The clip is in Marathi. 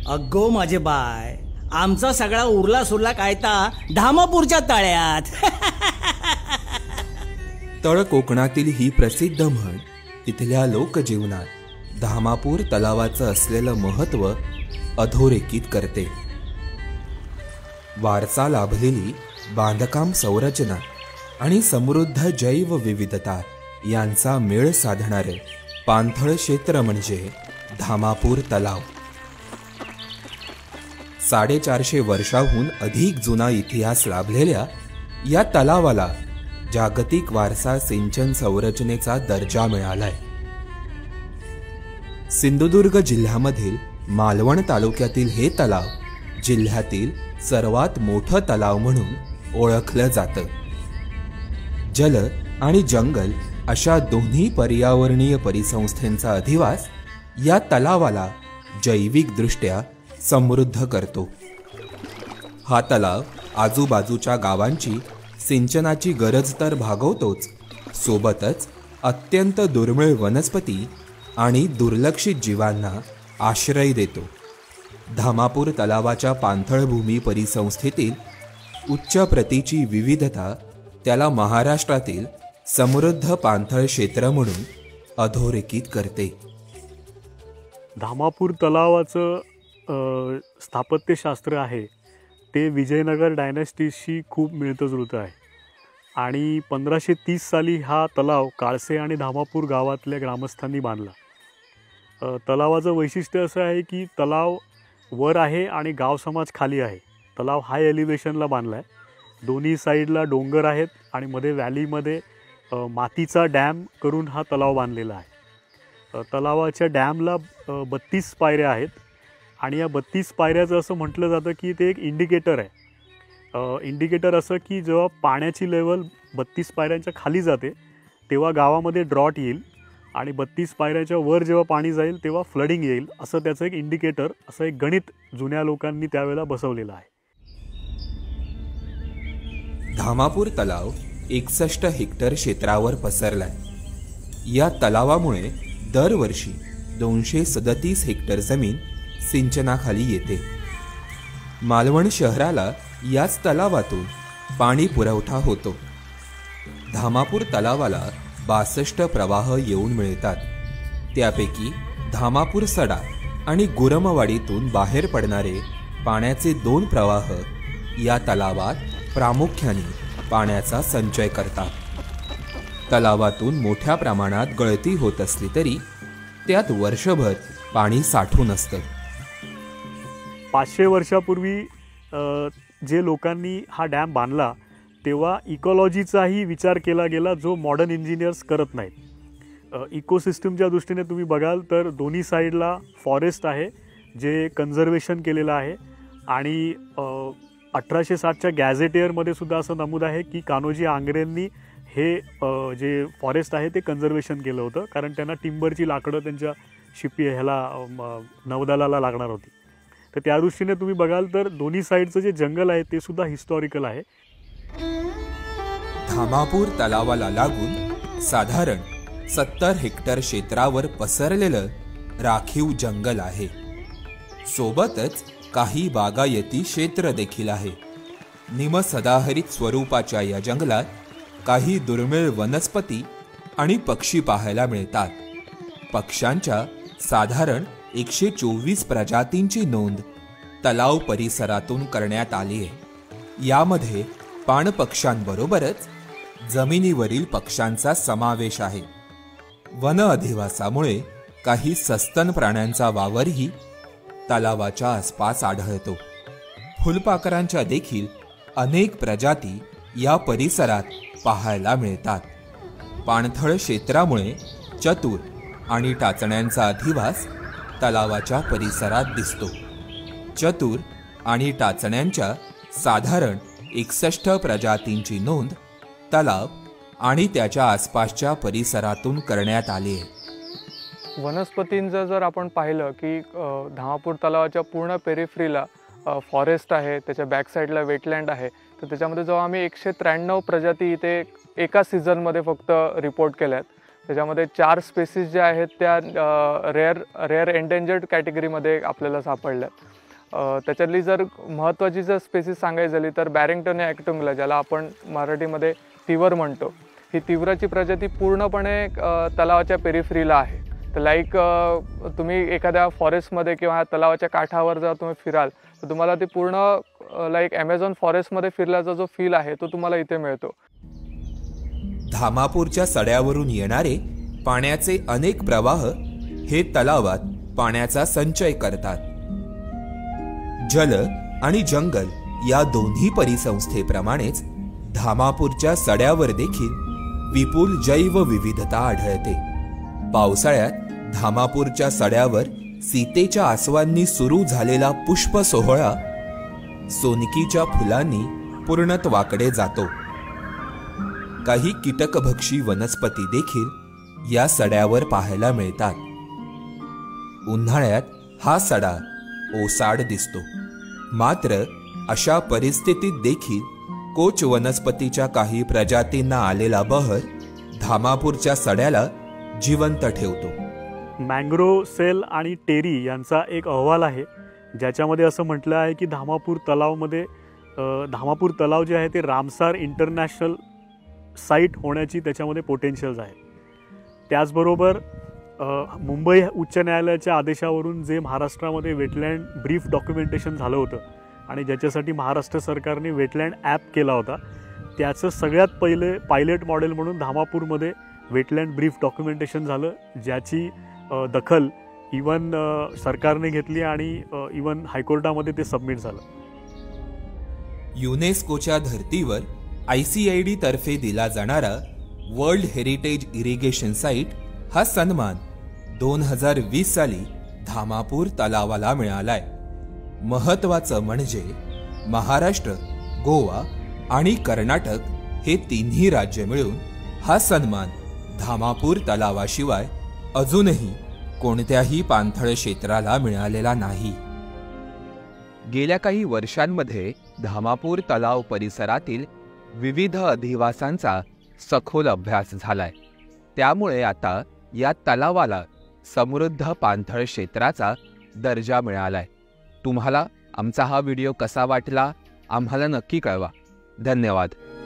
अगो माझे बाय, आमचा सगळा उरला सुरला कायता धामापूरच्या तळ्यात. तळ कोकणातील ही प्रसिद्ध म्हण तिथल्या लोकजीवनात धामापूर तलावाचं असलेलं महत्त्व अधोरेखित करते. वारसा लाभलेली बांधकाम संरचना आणि समृद्ध जैवविविधता यांचा मेळ साधणारे पाणथळ क्षेत्र म्हणजे धामापूर तलाव. 450 वर्षाहून अधिक जुना इतिहास लाभलेल्या या तलावाला जागतिक वारसा सिंचन संरचनेचा दर्जा मिळालाय. सिंधुदुर्ग जिल्ह्यामधील मालवण तालुक्यातील हे तलाव जिल्ह्यातील सर्वात मोठं तलाव म्हणून ओळखलं जातं. जल आणि जंगल अशा दोन्ही पर्यावरणीय परिसंस्थेचा अधिवास या तलावाला जैविकदृष्ट्या समृद्ध करतो. हा तलाव आजूबाजूच्या गावांची सिंचनाची गरज तर भागवतोच, सोबतच अत्यंत दुर्मिळ वनस्पती आणि दुर्लक्षित जीवांना आश्रय देतो. धामापूर तलावाच्या पाणथळ भूमी परिसंस्थेतील उच्च प्रतीची विविधता त्याला महाराष्ट्रातील समृद्ध पाणथळ क्षेत्र म्हणून अधोरेखित करते. धामापूर तलावाचं स्थापत्यशास्त्र आहे ते विजयनगर डायनॅस्टीशी खूप मिळतं जुळतं आहे आणि 1530 साली हा तलाव काळसे आणि धामापूर गावातल्या ग्रामस्थांनी बांधला. तलावाचं वैशिष्ट्य असं आहे की तलाव वर आहे आणि गाव समाज खाली आहे. तलाव हाय एलिव्हेशनला बांधला आहे. दोन्ही साईडला डोंगर आहेत आणि मध्ये व्हॅलीमध्ये मातीचा डॅम करून हा तलाव बांधलेला आहे. तलावाच्या डॅमला 32 पायऱ्या आहेत आणि या 32 पायऱ्याचं असं म्हटलं जातं की ते एक इंडिकेटर आहे. इंडिकेटर असं की जेव्हा पाण्याची लेवल 32 पायऱ्यांच्या खाली जाते तेव्हा गावामध्ये ड्रॉट येईल आणि 32 पायऱ्याच्या वर जेव्हा पाणी जाईल तेव्हा फ्लडिंग येईल, असं त्याचं एक इंडिकेटर, असं एक गणित जुन्या लोकांनी त्यावेळेला बसवलेलं आहे. धामापूर तलाव 61 हेक्टर क्षेत्रावर पसरलाय. या तलावामुळे दरवर्षी 237 हेक्टर जमीन सिंचनाखाली येते. मालवण शहराला याच तलावातून पाणी पुरवठा होतो. धामापूर तलावाला 62 प्रवाह येऊन मिळतात. त्यापैकी धामापूर सडा आणि गुरमवाडीतून बाहेर पडणारे पाण्याचे 2 प्रवाह या तलावात प्रामुख्याने पाण्याचा संचय करतात. तलावातून मोठ्या प्रमाणात गळती होत असली तरी त्यात वर्षभर पाणी साठून असतं. 500 वर्षापूर्वी जे लोकांनी हा डॅम बांधला तेव्हा इकॉलॉजीचाही विचार केला गेला जो मॉडर्न इंजिनियर्स करत नाहीत. इकोसिस्टमच्या दृष्टीने तुम्ही बघाल तर दोन्ही साईडला फॉरेस्ट आहे जे कन्झर्वेशन केलेलं आहे आणि 1860च्या गॅझेटियरमध्ये सुद्धा असं नमूद आहे की कान्होजी आंग्रेंनी हे जे फॉरेस्ट आहे ते कन्झर्वेशन केलं होतं कारण त्यांना टिंबरची लाकडं त्यांच्या नौदलाला लागणार होती. तर त्या दृष्टीने तुम्ही बघाल तर दोन्ही साईडचं जे जंगल आहे ते सुद्धा हिस्टॉरिकल आहे. धामापूर तलावाला लागून साधारण 70 हेक्टर क्षेत्रावर पसरलेलं राखीव जंगल आहे. सोबतच काही बागायती क्षेत्र देखील आहे. निमसदाहरित स्वरूपाच्या या जंगलात काही दुर्मिळ वनस्पती आणि पक्षी पाहायला मिळतात. पक्ष्यांच्या साधारण 124 प्रजातींची नोंद तलाव परिसरातून करण्यात आली आहे. यामध्ये पाणपक्ष्यांबरोबरच जमिनीवरील पक्ष्यांचा समावेश आहे. वन अधिवासामुळे काही सस्तन प्राण्यांचा वावरही तलावाच्या आसपास आढळतो. फुलपाखरांच्या देखील अनेक प्रजाती या परिसरात पाहायला मिळतात. पाणथळ क्षेत्रामुळे चतुर आणि टाचण्यांचा अधिवास तलावाच्या परिसरात दिसतो. चतुर आणि टाचण्यांच्या साधारण 61 प्रजातींची नोंद तलाव आणि त्याच्या आसपासच्या परिसरातून करण्यात आली आहे. वनस्पतींचं जर आपण पाहिलं की धामापूर तलावाच्या पूर्ण पेरिफ्रीला फॉरेस्ट आहे, त्याच्या बॅक साईडला वेटलँड आहे. तर त्याच्यामध्ये जेव्हा आम्ही 193 प्रजाती इथे एका सीझनमध्ये फक्त रिपोर्ट केल्या आहेत. त्याच्यामध्ये 4 स्पेसीस ज्या आहेत त्या रेअर एंडेंजर्ड कॅटेगरीमध्ये आपल्याला सापडल्यात. त्याच्यातली जर महत्त्वाची जर स्पेसीस सांगायची झाली तर बॅरिंग्टोनिया ॲक्टिंगुला, ज्याला आपण मराठीमध्ये तिवर म्हणतो, ही तिवराची प्रजाती पूर्णपणे तलावाच्या पेरिफ्रीला आहे. तर लाईक तुम्ही एखाद्या फॉरेस्टमध्ये किंवा तलावाच्या काठावर जर तुम्ही फिराल तर तुम्हाला ते पूर्ण लाईक ॲमेझॉन फॉरेस्टमध्ये फिरल्याचा जो फील आहे तो तुम्हाला इथे मिळतो. धामापूरच्या सड्यावरून येणारे पाण्याचे अनेक प्रवाह हे तलावात पाण्याचा संचय करतात. जल आणि जंगल या दोन्ही परिसंस्थेप्रमाणेच धामापूरच्या सड्यावर देखील विपुल जैवविविधता आढळते. पावसाळ्यात धामापूरच्या सड्यावर सीतेच्या आसवांनी सुरू झालेला पुष्प सोहळा सोनकीच्या फुलांनी पूर्णत्वाकडे जातो. काही कीटकभक्षी वनस्पती देखील या सड्यावर पाहायला मिळतात. उन्हाळ्यात हा सडा ओसाड दिसतो. मात्र अशा परिस्थितीत देखील कोच वनस्पतीच्या काही प्रजातींना आलेला बहर धामापूरच्या सड्याला जिवंत ठेवतो. मँग्रोव सेल आणि टेरी यांचा एक अहवाल आहे ज्याच्यामध्ये असं म्हटलं आहे की धामापूर तलाव जे आहे ते रामसार इंटरनॅशनल साईट होण्याची त्याच्यामध्ये पोटेन्शियल्स आहे. त्याचबरोबर मुंबई उच्च न्यायालयाच्या आदेशावरून जे महाराष्ट्रामध्ये वेटलँड ब्रीफ डॉक्युमेंटेशन झालं होतं आणि ज्याच्यासाठी महाराष्ट्र सरकारने वेटलँड ॲप केला होता, त्याचं सगळ्यात पहिले पायलट मॉडेल म्हणून धामापूरमध्ये वेटलँड ब्रीफ डॉक्युमेंटेशन झालं, ज्याची दखल इवन सरकारने घेतली आणि इवन हायकोर्टामध्ये ते सबमिट झालं. युनेस्कोच्या धर्तीवर ICID तर्फे दिला जाणारा वर्ल्ड हेरिटेज इरिगेशन साईट हा सन्मान 2020 साली धामापूर तलावाला मिळालाय. महत्त्वाचं म्हणजे महाराष्ट्र, गोवा आणि कर्नाटक हे तिन्ही राज्य मिळून हा सन्मान धामापूर तलावाशिवाय अजूनही कोणत्याही पाणथळ क्षेत्राला मिळालेला नाही. गेल्या काही वर्षांमध्ये धामापूर तलाव परिसरातील विविध अधिवासांचा सखोल अभ्यास झालाय. त्यामुळे आता या तलावाला समृद्ध पाणथळ क्षेत्राचा दर्जा मिळालाय. तुम्हाला आमचा हा व्हिडिओ कसा वाटला आम्हाला नक्की कळवा. धन्यवाद.